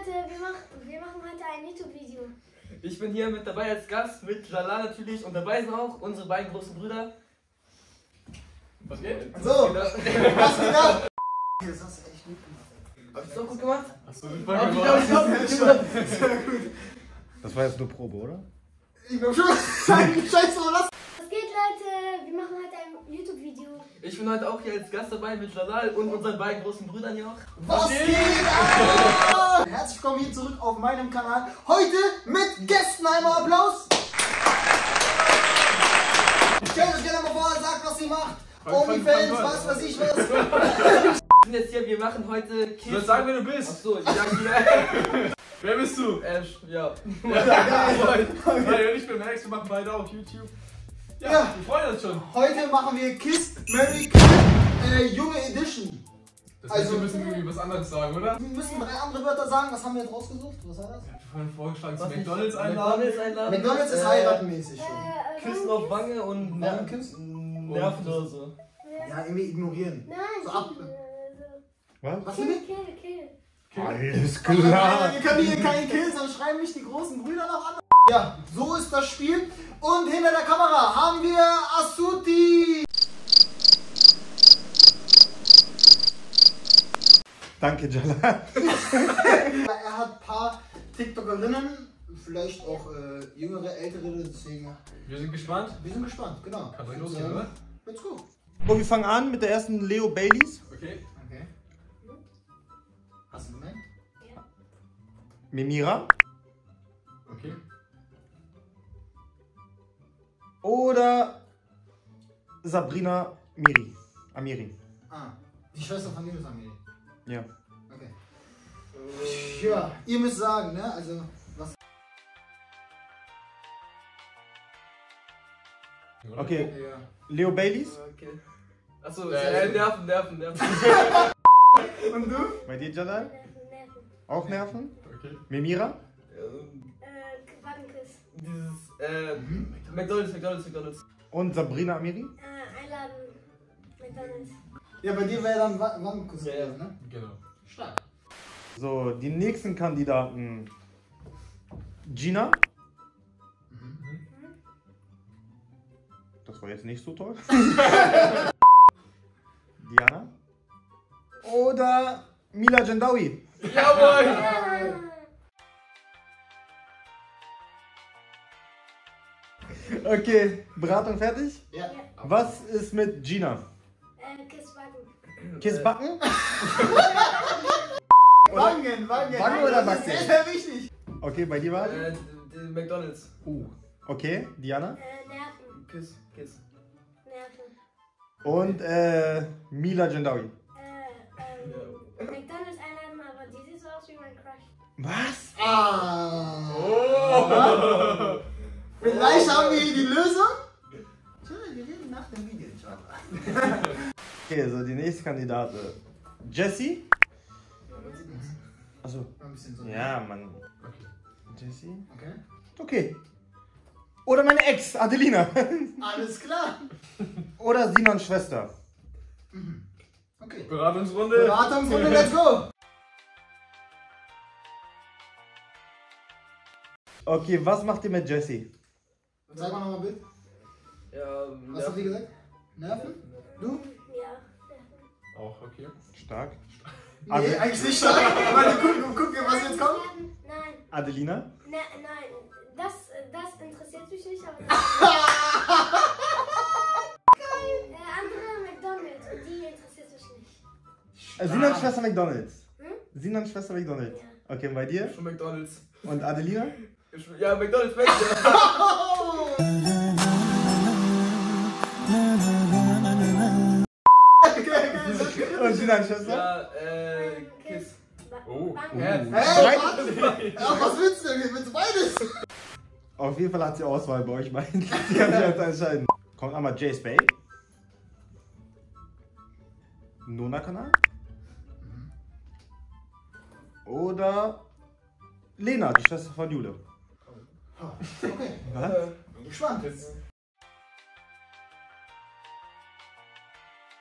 Leute, wir machen heute ein YouTube-Video. Ich bin hier mit dabei als Gast, mit Lala natürlich, und dabei sind auch unsere beiden großen Brüder. Was geht? So, was geht ab? Das hast du echt gut gemacht. Hab ich das auch gut gemacht? Hast du Hab ich gut gemacht? Sehr gut. Das war jetzt nur Probe, oder? Ich glaub schon, scheiße, lass. Was geht, Leute? Wir machen heute ein YouTube-Video. Ich bin heute auch hier als Gast dabei mit Lala und unseren beiden großen Brüdern hier auch. Was geht ab? Herzlich willkommen hier zurück auf meinem Kanal. Heute mit Gästen, einmal Applaus. Stellt euch gerne mal vor, sagt, was ihr macht. Onlyfans, was weiß ich was. Wir sind jetzt hier, wir machen heute Kiss. Du sollst sagen, wer du bist. Achso, ich sag hier. Wer bist du? Ja. Weil ich bin Max, wir machen beide auf YouTube. Ja, Ja. wir freuen uns schon. Heute machen wir Kiss, Marry, Kill, Junge Edition. Das heißt, Also- wir müssen irgendwie was anderes sagen, oder? Wir müssen 3 andere Wörter sagen. Was haben wir jetzt rausgesucht? Was war das? Ich hab vorhin vorgeschlagen, zu Was nicht? McDonalds einladen. McDonalds einladen. McDonalds ist heiratenmäßig schon. Küssen auf Wange und Wangenküssen? Nerven oder so. Ja, irgendwie ignorieren. Nein, So ab. Was? Was Kill, sind wir? kill, kill. Alles Wir können hier keinen Kill, sonst schreiben mich die großen Brüder noch an. Ja, so ist das Spiel. Und hinter der Kamera haben wir Asuti. Danke, Jala. Er hat ein paar TikTokerinnen, vielleicht auch jüngere, ältere, deswegen. Wir sind gespannt. Wir sind gespannt, genau. Kann doch losgehen, oder? Let's go. So, wir fangen an mit der ersten Leo Baileys. Okay. Okay. Hast du gemerkt? Memira. Okay. Oder Sabrina Amiri. Ah, die Schwester von Nils Amiri. Ja. Okay. Ja, ihr müsst sagen, ne? Also, was. Okay, Ja. Leo Baileys. Okay. Achso, Nerven. Nerven. Und du? Bei dir, Jalal? Nerven. Auch Nerven. Okay. Memira. Wangenkuss. Dieses, McDonalds. Und Sabrina Amiri. Einladen. McDonalds. Ja, bei dir wäre dann Wangenkuss Ja, ja. gewesen, ne? Genau. Stark. So, die nächsten Kandidaten. Gina. Das war jetzt nicht so toll. Diana. Oder Mila Jendawi. Jawohl! Okay, Beratung fertig? Ja. Was ist mit Gina? Kiss Wangen. Kissbacken? Wangen. Wangen oder Das ist Backen? sehr, sehr wichtig. Okay, bei dir war Die McDonalds. Okay, Diana. Nerven. Kiss. Nerven. Und Mila Jendawi. McDonalds einladen, aber die sieht so aus wie mein Crush. Was? Ah. Oh. Vielleicht haben wir hier die Lösung. Tja, wir reden nach dem Video, inshallah. Okay, so die nächste Kandidatin. Jessie? Achso. Ein bisschen so. Ja, Mann. Jessie? Okay. Okay. Oder meine Ex, Adelina. Alles klar. Oder Sinans Schwester. Okay. Beratungsrunde. Beratungsrunde, let's go. Okay, was macht ihr mit Jessie? Sag mal nochmal Bild. Ja, Was hast du gesagt? Nerven? Du? Ja. Auch okay. Stark. Nee, eigentlich nicht stark. Warte, guck, was jetzt kommt. Nein. Adelina? Nein. Das interessiert mich nicht, aber. Andere McDonalds, die interessiert mich nicht. Sinans Schwester McDonalds. Hm? Sinans Schwester McDonalds. Ja. Okay, und bei dir? Schon McDonalds. Und Adelina? Ja, McDonalds, ja. Und Sinans Schwester? Ja, Kiss. Oh. Hey, Nein. was willst du denn? Willst du beides? Auf jeden Fall hat sie Auswahl bei euch beiden. Die kann sich jetzt entscheiden. Kommt einmal Jace Bay. Nona-Kanal. Oder Lena, die Schwester von Jule. Okay, Was? bin gespannt.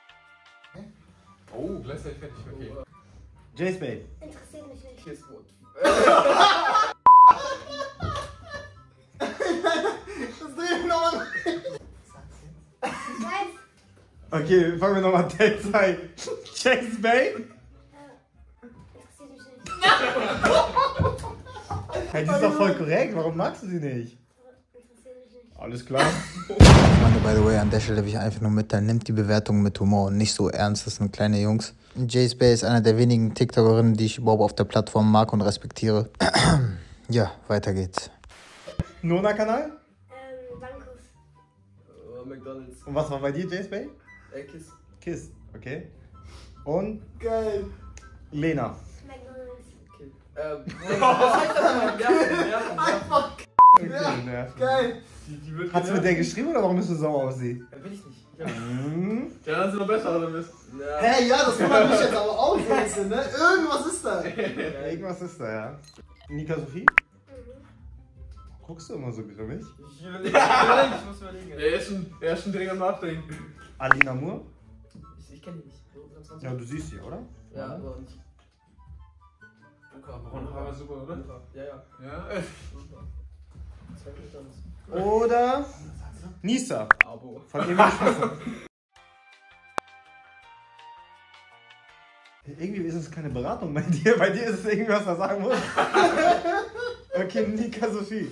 Oh, gleichzeitig fertig, okay. Jace Bay. Interessiert mich nicht. Kiss. Das drehen nochmal. Ich weiß. Okay, fangen wir nochmal Teil 2. Chase Bay? Interessiert mich nicht. Hey, die ist doch voll korrekt, warum magst du sie nicht? Interessiert mich nicht. Alles klar. Freunde, by the way, an der Stelle will ich einfach nur mitteilen, nimmt die Bewertung mit Humor und nicht so ernst, das sind kleine Jungs. Jace Bay ist einer der wenigen TikTokerinnen, die ich überhaupt auf der Plattform mag und respektiere. Ja, weiter geht's. Nona-Kanal? Bankus. McDonalds. Und was war bei dir, Jace Bay? Kiss. Kiss, okay. Und Geil. Lena. McDonalds. Okay. Was heißt das nochmal? Nerven. Einfach Okay, nervig. geil. Die wird Hast du mit der geschrieben oder warum bist du sauer auf sie? Will ich nicht. Hm. Ja, dann sind wir besser, oder bist? Ja. Hä, ja, das wundert mich jetzt aber auch so ein bisschen, ne? Irgendwas ist da. Irgendwas ist da, ja. Nika Sophie? Mhm. Guckst du immer so grimmig? Ich muss überlegen. Er ist schon dringend am Nachdenken. Alina Moore? Ich kenne die nicht. Ja, du siehst sie, oder? Ja, aber nicht. Braun Haare super, oder? Ja, ja. Ja. Zwei McDonalds. Oder Nisa Abo. von Emil Schmidt. Irgendwie ist es keine Beratung bei dir. Bei dir ist es irgendwie, was man sagen muss. Okay, Nika Sophie.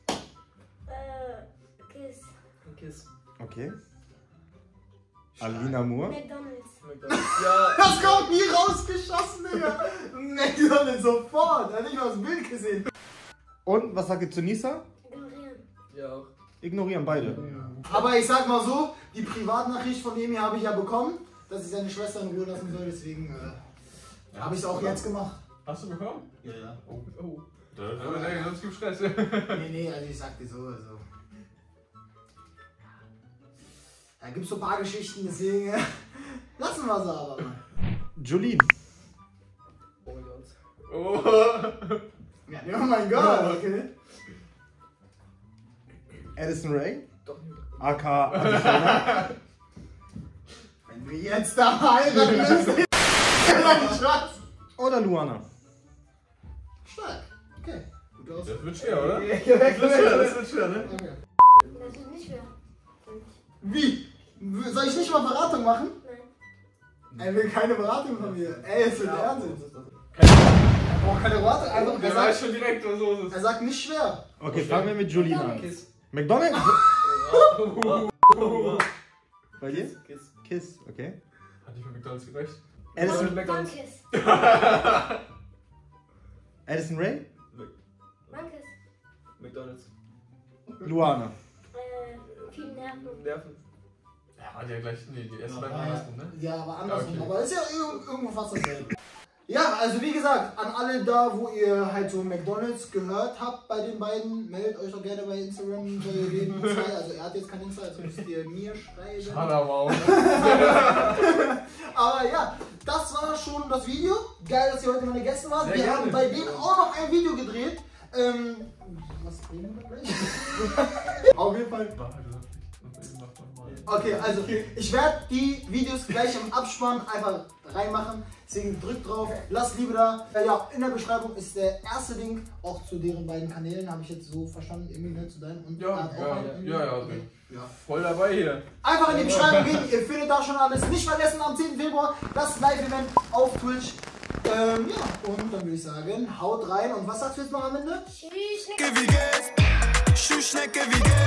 Kiss. Kiss. Okay. Alina Moore. McDonalds. McDonalds. Ja. Das kommt nie rausgeschossen, Digga. McDonalds sofort. Er hat nicht mal das Bild gesehen. Und was sagt ihr zu Nisa? Ignorieren. Ja, auch. Ignorieren beide. Aber ich sag mal so, die Privatnachricht von Emi habe ich ja bekommen, dass ich seine Schwester in Ruhe lassen soll, deswegen habe ich es auch jetzt gemacht. Hast du bekommen? Ja, ja. Oh. Sonst gibt's Stress. Nee, also ich sag dir so, also. Da gibt's so ein paar Geschichten, deswegen lassen wir sie aber mal. Jolene. Oh mein Gott. Oh. Ja, oh mein Gott, okay. Addison Rae. Doch nicht. AK Adriana. Wenn wir jetzt da heiraten müssen. Schatz. Oder Luana. Stark. Okay. Gut aus. Das wird schwer, oder? Okay. Das wird schwer, ne? Okay. Das ist nicht schwer. Wie? Soll ich nicht mal Beratung machen? Nein. Er will keine Beratung von mir. Ey, ist der Ernst. Er braucht keine Beratung. Einfach, Der weiß schon direkt, was los ist. er sagt nicht schwer. Okay, fangen wir mit Jolene an. Kiss. McDonald's? Oh. Bei dir? Kiss. Kiss, okay. Hat nicht mit McDonalds gerecht? Addison, McDonalds. Bankis. Addison Rae? Bankis. McDonalds. Luana. Viel Nerven. Nerven. Ja, die ja gleich. Nee, die erste beiden andersrum, ne? Ja, aber andersrum. Okay. Aber ist ja irgendwo fast dasselbe. Ja, also wie gesagt, an alle da, wo ihr halt so McDonalds gehört habt bei den beiden, meldet euch doch gerne bei Instagram bei den zwei. Also er hat jetzt kein Insta, also müsst ihr mir schreiben. Aber wow. Aber ja, das war schon das Video. Geil, dass ihr heute meine Gäste wart. Sehr Wir gerne. haben bei denen auch noch ein Video gedreht. Was drehen wir gleich? Auf jeden Fall. Okay, also ich werde die Videos gleich im Abspann einfach reinmachen. Deswegen drückt drauf, lasst Liebe da. Ja, in der Beschreibung ist der erste Link auch zu deren beiden Kanälen, habe ich jetzt so verstanden, irgendwie zu deinem und Ja, er hat auch einen irgendwie. ja, Okay. Ja. Voll dabei hier. Einfach in die Beschreibung gehen, ihr findet da schon alles. Nicht vergessen, am 10. Februar das Live-Event auf Twitch. Ja, und dann würde ich sagen, haut rein. Und was sagst du jetzt noch am Ende? Tschüss. Wie geht's? Schuhschnecke, wie geht's?